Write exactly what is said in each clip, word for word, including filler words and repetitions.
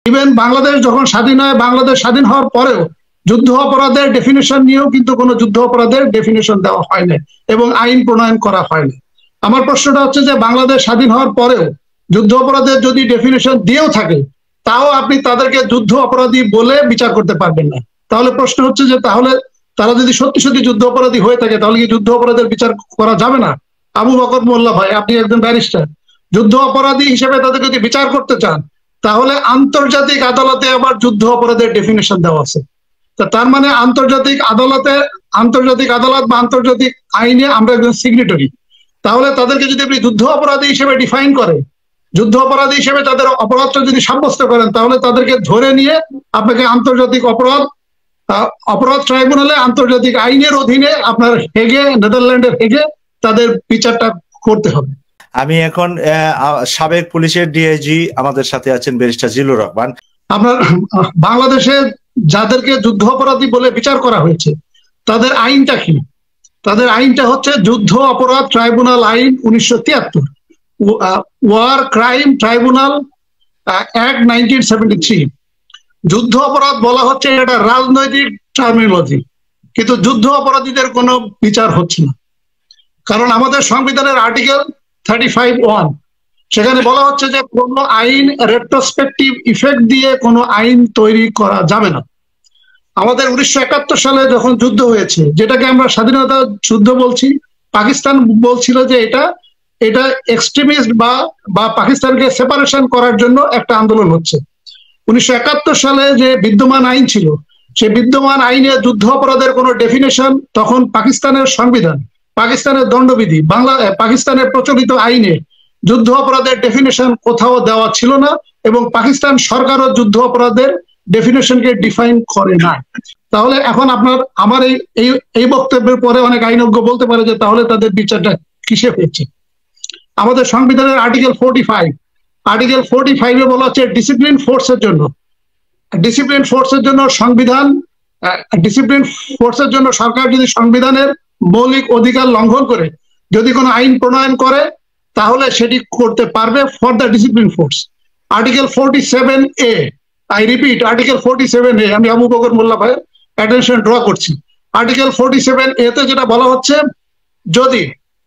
Even Bangladesh যখন স্বাধীন হয়, বাংলাদেশ স্বাধীন হওয়ার পরেও যুদ্ধ অপরাধের ডেফিনেশন নিয়েও কিন্তু কোনো যুদ্ধ অপরাধের ডেফিনেশন দেওয়া হয় না এবং আইন প্রণয়ন করা হয়নি। আমার প্রশ্নটা হচ্ছে যে বাংলাদেশ স্বাধীন হওয়ার পরেও যুদ্ধ অপরাধের যদি ডেফিনেশন দিয়েও থাকে, তাও আপনি তাদেরকে যুদ্ধ অপরাধী বলে বিচার করতে পারবেন না। তাহলে প্রশ্ন হচ্ছে যে তাহলে তারা যদি সত্যি সত্যি যুদ্ধ অপরাধী হয়ে থাকে, তাহলে কি যুদ্ধ অপরাধের বিচার করা যাবে না? আবু বকর মোল্লা ভাই, আপনি একজন ব্যারিস্টার, যুদ্ধ অপরাধী হিসেবে তাদেরকে যদি বিচার করতে চান, তাহলে আন্তর্জাতিক আদালতে আবার যুদ্ধ অপরাধের ডেফিনেশন দেওয়া আছে। তার মানে আন্তর্জাতিক আদালতে, আন্তর্জাতিক আদালত বা আন্তর্জাতিক আইনে আমরা একজন সিগনেটরি। তাহলে তাদেরকে যদি আপনি যুদ্ধ অপরাধী হিসেবে ডিফাইন করেন, যুদ্ধ অপরাধী হিসেবে তাদের অপরাধটা যদি সাব্যস্ত করেন, তাহলে তাদেরকে ধরে নিয়ে আপনাকে আন্তর্জাতিক অপরাধ অপরাধ ট্রাইব্যুনালে আন্তর্জাতিক আইনের অধীনে আপনার হেগে, নেদারল্যান্ডের হেগে তাদের বিচারটা করতে হবে। আমি এখন সাবেক পুলিশের ডিআইজি আমাদের সাথে আছেন ব্যারিস্টার জিল্লুর রহমান। আপনার বাংলাদেশে যাদেরকে যুদ্ধ অপরাধী বলে বিচার করা হয়েছে, তাদের আইনটা কি? তাদের আইনটা হচ্ছে যুদ্ধ অপরাধ ট্রাইব্যুনাল আইন উনিশশো তিয়াত্তর, war crime tribunal act nineteen seventy three. যুদ্ধ অপরাধ বলা হচ্ছে এটা রাজনৈতিক টার্মিনোলজি, কিন্তু যুদ্ধ অপরাধীদের কোনো বিচার হচ্ছে না। কারণ আমাদের সংবিধানের আর্টিকেল থার্টি ফাইভ ওয়ান, সেখানে বলা হচ্ছে যে কোনো আইন রেট্রোস্পেক্টিভ ইফেক্ট দিয়ে কোনো আইন তৈরি করা যাবে না। আমাদের উনিশশো একাত্তর সালে যখন যুদ্ধ হয়েছে, যেটাকে আমরা স্বাধীনতা যুদ্ধ বলছি, পাকিস্তান বলছিল যে এটা এটা এক্সট্রিমিস্ট বা বা পাকিস্তানকে সেপারেশন করার জন্য একটা আন্দোলন হচ্ছে। উনিশশো একাত্তর সালে যে বিদ্যমান আইন ছিল, সেই বিদ্যমান আইনে যুদ্ধ অপরাধের কোনো ডেফিনেশন তখন পাকিস্তানের সংবিধান, পাকিস্তানের দণ্ডবিধি, বাংলা পাকিস্তানের প্রচলিত আইনে যুদ্ধ অপরাধের ডেফিনেশন কোথাও দেওয়া ছিল না, এবং পাকিস্তান সরকারও যুদ্ধ অপরাধের ডেফিনেশনকে ডিফাইন করে না। তাহলে এখন আপনার আমার এই এই বক্তব্যের পরে অনেক আইনজ্ঞ বলতে পারে যে তাহলে তাদের বিচারটা কিসে হয়েছে? আমাদের সংবিধানের article forty five article forty ফাইভে বলা হচ্ছে ডিসিপ্লিন ফোর্সের জন্য, ডিসিপ্লিন ফোর্সের জন্য সংবিধান, ডিসিপ্লিন ফোর্সের জন্য সরকার যদি সংবিধানের মৌলিক অধিকার লঙ্ঘন করে যদি কোনো আইন প্রণয়ন করে, তাহলে সেটি করতে পারবে for the discipline force. Article forty seven A, I repeat article forty seven A, আমি আবু বকর মোল্লা ভাইয়ের অ্যাটেনশন ড্র করছি। আর্টিকেল ফোর্টি সেভেন এ তে যেটা বলা হচ্ছে, যদি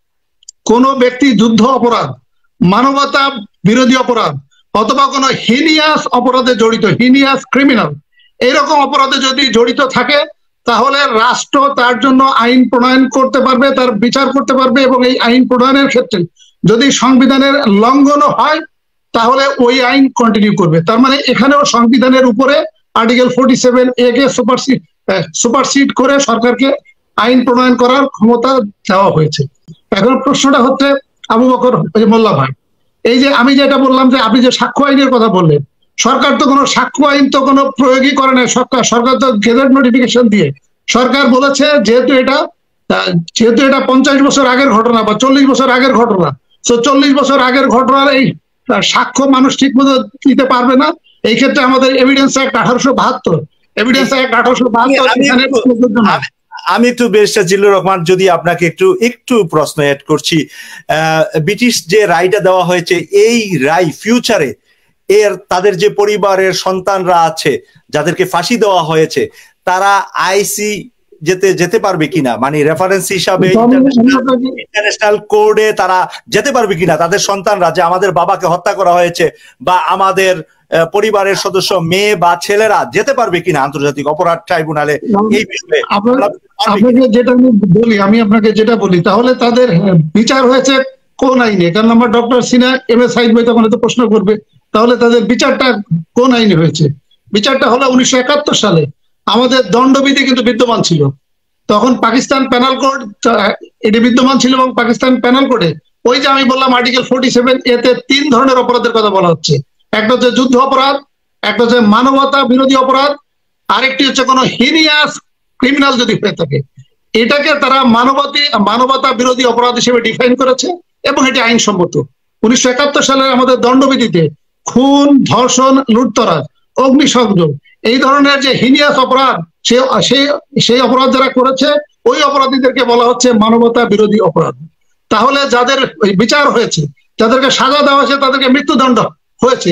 কোনো ব্যক্তি যুদ্ধ অপরাধ, মানবতা বিরোধী অপরাধ অথবা কোনো হিনিয়াস অপরাধে জড়িত, হিনিয়াস ক্রিমিনাল, এইরকম অপরাধে যদি জড়িত থাকে, তাহলে রাষ্ট্র তার জন্য আইন প্রণয়ন করতে পারবে, তার বিচার করতে পারবে, এবং এই আইন প্রণয়নের ক্ষেত্রে যদি সংবিধানের লঙ্ঘনও হয়, তাহলে ওই আইন কন্টিনিউ করবে। তার মানে এখানেও সংবিধানের উপরে আর্টিকেল ফোর্টি সেভেন এ কে সুপারসিড সুপারসিড করে সরকারকে আইন প্রণয়ন করার ক্ষমতা দেওয়া হয়েছে। এখন প্রশ্নটা হচ্ছে আবু বকর মোল্লা ভাই, এই যে আমি যেটা বললাম যে আপনি যে সাক্ষ্য আইনের কথা বললেন, সরকার তো কোনো সাক্ষ্য আইন তো কোনো প্রয়োগই করে না। সরকার সরকার তো গেজেট নোটিফিকেশন দিয়ে সরকার বলেছে যেহেতু এটা যেহেতু এটা পঞ্চাশ বছর আগের ঘটনা বা চল্লিশ বছর আগের ঘটনা, তো চল্লিশ বছর আগের ঘটনার এই সাক্ষ্য মানুষ ঠিক মতো দিতে পারবে না। এই ক্ষেত্রে আমাদের এভিডেন্স অ্যাক্ট আঠারোশো বাহাত্তর এভিডেন্স অ্যাক্ট আঠারোশো বাহাত্তর আমি একটু ব্যারিস্টার জিল্লুর রহমান যদি আপনাকে একটু একটু প্রশ্ন এড করছি, ব্রিটিশ যে রায়টা দেওয়া হয়েছে, এই রায় ফিউচারে এর তাদের যে পরিবারের সন্তানরা আছে যাদেরকে ফাঁসি দেওয়া হয়েছে, তারা আইসি যেতে যেতে পারবে কিনা, মানে রেফারেন্স হিসাবে ইন্টারন্যাশনাল কোর্টে তারা যেতে পারবে কিনা, তাদের সন্তানরা যে আমাদের বাবাকে হত্যা করা হয়েছে বা আমাদের পরিবারের সদস্য মেয়ে বা ছেলেরা যেতে পারবে কিনা আন্তর্জাতিক অপরাধ ট্রাইব্যুনালে? এই বিষয়ে আপনাকে যেটা আমি বলি আমি আপনাকে যেটা বলি তাহলে তাদের বিচার হয়েছে কোন আইনে? কারণ আমার doctor Sinha M S Saeed ভাই তখন তো প্রশ্ন করবে, তাহলে তাদের বিচারটা কোন আইনে হয়েছে? বিচারটা হলো উনিশশো একাত্তর সালে। আমাদের দণ্ডবিধি কিন্তু বিদ্যমান ছিল তখন, পাকিস্তান প্যানাল কোড এটি বিদ্যমান ছিল, এবং পাকিস্তান প্যানাল কোডে ওই যে আমি বললাম আর্টিকেল ফোর্টি সেভেন এতে তিন ধরনের অপরাধের কথা বলা হচ্ছে। একটা হচ্ছে যুদ্ধ অপরাধ, একটা হচ্ছে মানবতা বিরোধী অপরাধ, আরেকটি হচ্ছে কোনো হিনিয়াস ক্রিমিনাল যদি হয়ে থাকে, এটাকে তারা মানবতী মানবতা বিরোধী অপরাধ হিসেবে ডিফাইন করেছে এবং এটি আইনসম্মত। উনিশশো একাত্তর সালের আমাদের দণ্ডবিধিতে খুন, ধর্ষণ, লুটতরাজ, অগ্নিসংযোগ, এই ধরনের যে হিনিয়াস অপরাধ, সে সেই অপরাধ যারা করেছে ওই অপরাধীদেরকে বলা হচ্ছে মানবতা বিরোধী অপরাধ। তাহলে যাদের বিচার হয়েছে, যাদেরকে সাজা দেওয়া হয়েছে, তাদেরকে মৃত্যুদণ্ড হয়েছে,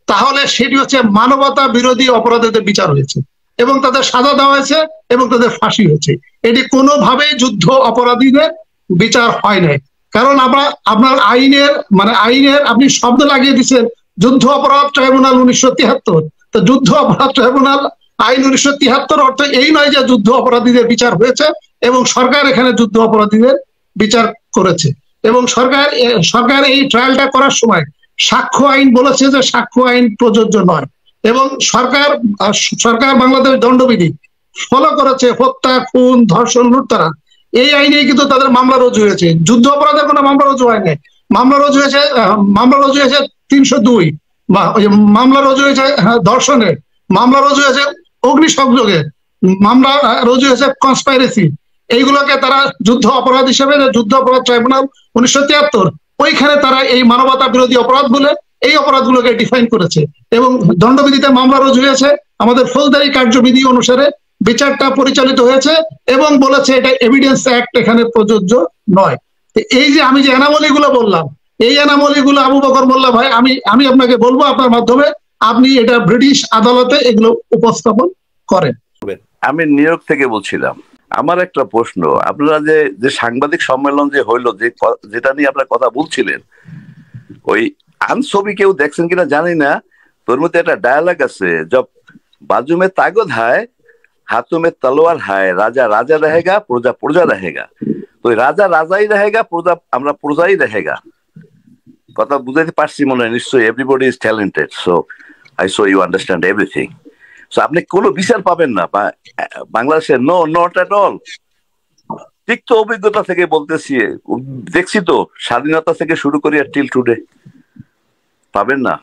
তাহলে সেটি হচ্ছে মানবতা বিরোধী অপরাধীদের বিচার হয়েছে এবং তাদের সাজা দেওয়া হয়েছে এবং তাদের ফাঁসি হয়েছে। এটি কোনোভাবেই যুদ্ধ অপরাধীদের বিচার হয় নাই। কারণ আমরা আপনার আইনের মানে আইনের আপনি শব্দ লাগিয়ে দিচ্ছেন যুদ্ধ অপরাধ ট্রাইব্যুনাল উনিশশো তিয়াত্তর। তো যুদ্ধ অপরাধ ট্রাইব্যুনাল আইন উনিশশো তিয়াত্তর অর্থ এই নয় যে যুদ্ধ অপরাধীদের বিচার হয়েছে এবং সরকার এখানে যুদ্ধ অপরাধীদের বিচার করেছে। এবং সরকার সরকার এই ট্রায়ালটা করার সময় সাক্ষ্য আইন বলেছে যে সাক্ষ্য আইন প্রযোজ্য নয় এবং সরকার সরকার বাংলাদেশ দণ্ডবিধি ফলো করেছে হত্যা, খুন, ধর্ষণ, লুটতরা এই আইনে কিন্তু তাদের মামলা রুজু হয়েছে। যুদ্ধ অপরাধের কোনো মামলা রুজু হয় নাই। মামলা রুজু হয়েছে মামলা রুজু হয়েছে তিনশো দুই বা মামলা রুজু হয়েছে ধর্ষণে, মামলা রুজু হয়েছে অগ্নিসংযোগে, মামলা রুজু হয়েছে কনস্পাইরেসি। এইগুলোকে তারা যুদ্ধ অপরাধ হিসেবে যুদ্ধ অপরাধ ট্রাইব্যুনাল উনিশশো তিয়াত্তর ওইখানে তারা এই মানবতা বিরোধী অপরাধ বলে এই অপরাধগুলোকে ডিফাইন করেছে এবং দণ্ডবিধিতে মামলা রুজু হয়েছে। আমাদের ফৌজদারি কার্যবিধি অনুসারে বিচারটা পরিচালিত হয়েছে এবং বলেছে এটা এভিডেন্স অ্যাক্ট এখানে প্রযোজ্য নয়। এই যে আমি যে এনামলিগুলো বললাম এই এনামলিগুলো আবু বকর মোল্লা ভাই আমি আমি আপনাকে বলবো আপনার মাধ্যমে আপনি এটা ব্রিটিশ আদালতে এগুলো উপস্থাপন করেন। আমি নিউ ইয়র্ক থেকে বলছিলাম। আমার একটা প্রশ্ন, আপনারা যে যে সাংবাদিক সম্মেলন যে হইলো যে যেটা নিয়ে আপনারা কথা বলছিলেন ওই আনছবি কেউ দেখছেন কিনা জানি না, তোর মধ্যে একটা ডায়ালগ আছে জব बाजू में ताकत है हाथों में तलवार है राजा राजा रहेगा प्रजा प्रजा रहेगा तो राजा राजाई रहेगा प्रजा আমরা প্রজাই रहेगा কথা বুঝাইতে পারছি মনে হয় নিশ্চয়ই everybody is talented so I so you understand everything so আপনি কোনো বিচার পাবেন না বাংলাদেশে নো নট এট অল ঠিক তো অভিজ্ঞতা থেকে বলতেছি দেখছি তো স্বাধীনতা থেকে শুরু করি আর টিল টুডে পাবেন না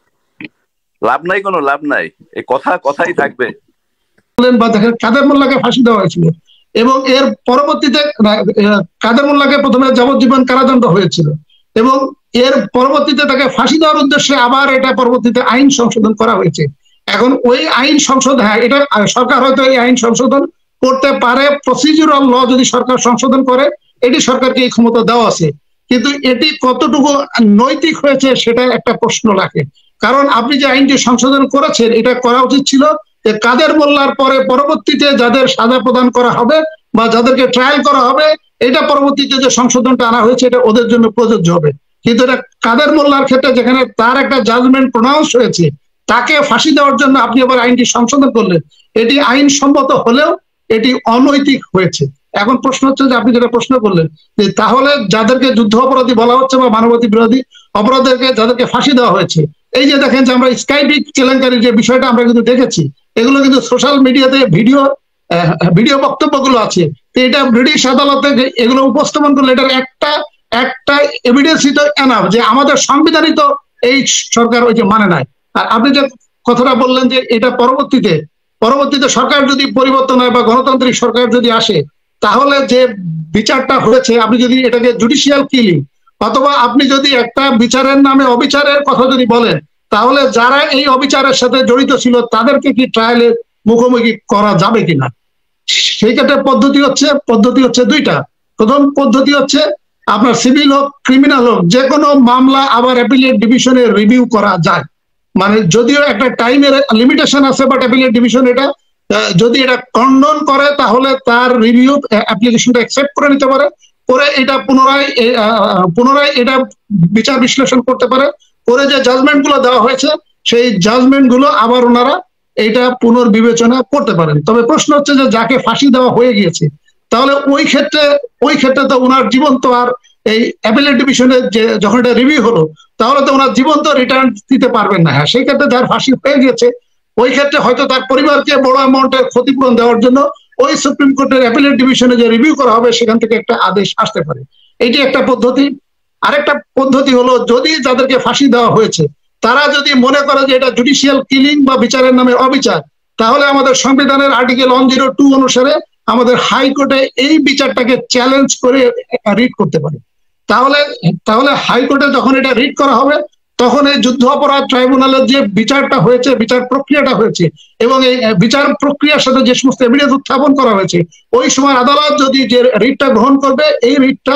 লাভ নাই কোনো লাভ নাই এই কথা কথাই থাকবে বা দেখেন কাদের মোল্লাকে ফাঁসি দেওয়া হয়েছিল এবং এর পরবর্তীতে কাদের মোল্লাকে প্রথমে যাবজ্জীবন কারাদণ্ড হয়েছিল এবং এর পরবর্তীতে তাকে ফাঁসি দেওয়ার উদ্দেশ্যে আবার এটা পরবর্তীতে আইন সংশোধন করা হয়েছে। এখন ওই আইন সংশোধন হ্যাঁ এটা সরকার হয়তো এই আইন সংশোধন করতে পারে, প্রসিডিউরাল ল যদি সরকার সংশোধন করে এটি সরকারকে এই ক্ষমতা দেওয়া আছে, কিন্তু এটি কতটুকু নৈতিক হয়েছে সেটা একটা প্রশ্ন রাখে। কারণ আপনি যে আইনটি সংশোধন করেছেন এটা করা উচিত ছিল যে কাদের মোল্লার পরে পরবর্তীতে যাদের সাজা প্রদান করা হবে বা যাদেরকে ট্রায়াল করা হবে এটা পরবর্তীতে যে সংশোধনটা আনা হয়েছে এটা ওদের জন্য প্রযোজ্য হবে। কিন্তু এটা কাদের মোল্লার ক্ষেত্রে যেখানে তার একটা জাজমেন্ট প্রোনাউন্স হয়েছে তাকে ফাঁসি দেওয়ার জন্য আপনি আবার আইনটি সংশোধন করলেন, এটি আইনসম্মত হলেও এটি অনৈতিক হয়েছে। এখন প্রশ্ন হচ্ছে যে আপনি যেটা প্রশ্ন করলেন যে তাহলে যাদেরকে যুদ্ধ অপরাধী বলা হচ্ছে বা মানবতা বিরোধী অপরাধীকে যাদেরকে ফাঁসি দেওয়া হয়েছে এই যে দেখেন যে আমরা স্কাইপিক কেলেঙ্কারির যে বিষয়টা আমরা কিন্তু দেখেছি এগুলো কিন্তু সোশ্যাল মিডিয়াতে ভিডিও ভিডিও বক্তব্যগুলো আছে, এটা ব্রিটিশ আদালতে এগুলো উপস্থাপন করলে এটার একটা একটা এভিডেন্সই তো এনাফ যে আমাদের সংবিধানই তো এই সরকার ওই যে মানে নাই। আর আপনি যে কথাটা বললেন যে এটা পরবর্তীতে পরবর্তীতে সরকার যদি পরিবর্তন হয় বা গণতান্ত্রিক সরকার যদি আসে তাহলে যে বিচারটা হয়েছে আপনি যদি এটাকে জুডিশিয়াল কিলিং অথবা আপনি যদি একটা বিচারের নামে অবিচারের কথা যদি বলেন তাহলে যারা এই অবিচারের সাথে জড়িত ছিল তাদেরকে কি ট্রায়ালের মুখোমুখি করা যাবে কিনা সেই ক্ষেত্রে পদ্ধতি হচ্ছে পদ্ধতি হচ্ছে দুইটা। প্রথম পদ্ধতি হচ্ছে আপনার সিভিল হোক ক্রিমিনাল হোক যে কোনো মামলা আবার অ্যাপিলেট ডিভিশনে রিভিউ করা যায়, মানে যদিও একটা টাইমের লিমিটেশন আছে বাট অ্যাপিলেট ডিভিশন এটা যদি এটা কন্ডন করে তাহলে তার রিভিউ অ্যাপ্লিকেশনটা অ্যাকসেপ্ট করে নিতে পারে, করে এটা পুনরায় পুনরায় এটা বিচার বিশ্লেষণ করতে পারে, করে যে জাজমেন্ট গুলো দেওয়া হয়েছে সেই জাজমেন্ট গুলো আবার ওনারা এটা পুনর্বিবেচনা করতে পারেন। তবে প্রশ্ন হচ্ছে যে যাকে ফাঁসি দেওয়া হয়ে গিয়েছে তাহলে ওই ক্ষেত্রে ওই ক্ষেত্রে তো ওনার জীবন তো আর এই অ্যাপিলেট ডিভিশনে যে যখন এটা রিভিউ হলো তাহলে তো ওনার জীবন তো রিটার্ন দিতে পারবেন না। হ্যাঁ সেই ক্ষেত্রে যার ফাঁসি হয়ে গিয়েছে ওই ক্ষেত্রে হয়তো তার পরিবারকে বড় অ্যামাউন্টের ক্ষতিপূরণ দেওয়ার জন্য ওই সুপ্রিম কোর্টের অ্যাপিলেট ডিভিশনে যে রিভিউ করা হবে সেখান থেকে একটা আদেশ আসতে পারে, এটি একটা পদ্ধতি। আরেকটা পদ্ধতি হলো যদি যাদেরকে ফাঁসি দেওয়া হয়েছে তারা যদি মনে করে যে এটা জুডিশিয়াল কিলিং বা বিচারের নামে অবিচার তাহলে আমাদের সংবিধানের আর্টিকেল ওয়ান জিরো টু অনুসারে আমাদের হাইকোর্টে এই বিচারটাকে চ্যালেঞ্জ করে রিট করতে পারে। তাহলে তাহলে হাইকোর্টে যখন এটা রিট করা হবে তখন এই যুদ্ধ অপরাধ ট্রাইব্যুনালের যে বিচারটা হয়েছে বিচার প্রক্রিয়াটা হয়েছে এবং এই বিচার প্রক্রিয়ার সাথে যে সমস্ত এভিডেন্স উত্থাপন করা হয়েছে ওই সময় আদালত যদি যে রিটটা গ্রহণ করবে এই রিটটা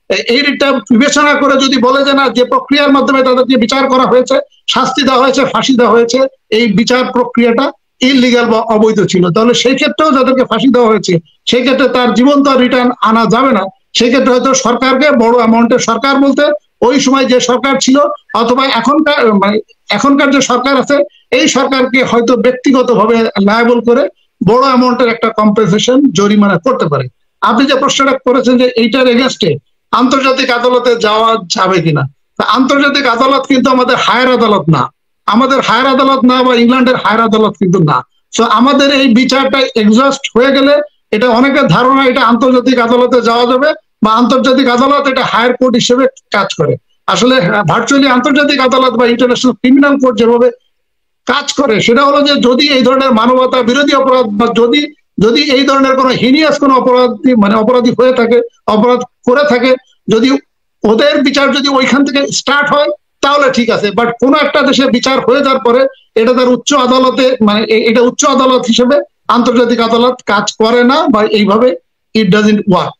এই রিটটা বিবেচনা করে যদি বলে যে না, যে প্রক্রিয়ার মাধ্যমে তাদেরকে বিচার করা হয়েছে, শাস্তি দেওয়া হয়েছে, ফাঁসি দেওয়া হয়েছে, এই বিচার প্রক্রিয়াটা ইললিগাল বা অবৈধ ছিল, তাহলে সেই ক্ষেত্রেও যাদেরকে ফাঁসি দেওয়া হয়েছে সেই ক্ষেত্রে তার জীবন তো রিটার্ন আনা যাবে না। সেই ক্ষেত্রে হয়তো সরকারকে বড় অ্যামাউন্টের, সরকার বলতে ওই সময় যে সরকার ছিল অথবা এখনকার মানে এখনকার যে সরকার আছে এই সরকারকে হয়তো ব্যক্তিগতভাবে লায়াবল করে বড় অ্যামাউন্টের একটা কম্পেনসেশন জরিমানা করতে পারে। আপনি যে প্রশ্নটা করেছেন যে এইটার এগেনস্টে আন্তর্জাতিক আদালতে যাওয়া যাবে কিনা, আন্তর্জাতিক আদালত কিন্তু আমাদের হায়ার আদালত না, আমাদের হায়ার আদালত না বা ইংল্যান্ডের হায়ার আদালত কিন্তু না। তো আমাদের এই বিচারটা এক্সস্ট হয়ে গেলে এটা অনেকের ধারণা এটা আন্তর্জাতিক আদালতে যাওয়া যাবে বা আন্তর্জাতিক আদালত এটা হায়ার কোর্ট হিসেবে কাজ করে। আসলে ভার্চুয়ালি আন্তর্জাতিক আদালত বা ইন্টারন্যাশনাল ক্রিমিনাল কোর্ট যেভাবে কাজ করে সেটা হলো যে যদি এই ধরনের মানবতা বিরোধী অপরাধ বা যদি যদি এই ধরনের কোনো হিনিয়াস কোনো অপরাধী মানে অপরাধী হয়ে থাকে, অপরাধ করে থাকে, যদি ওদের বিচার যদি ওইখান থেকে স্টার্ট হয় তাহলে ঠিক আছে। বাট কোন একটা দেশে বিচার হয়ে যাওয়ার পরে এটা তার উচ্চ আদালতে মানে এটা উচ্চ আদালত হিসেবে আন্তর্জাতিক আদালত কাজ করে না বা এইভাবে ইট ডাজন্ট ওয়ার্ক।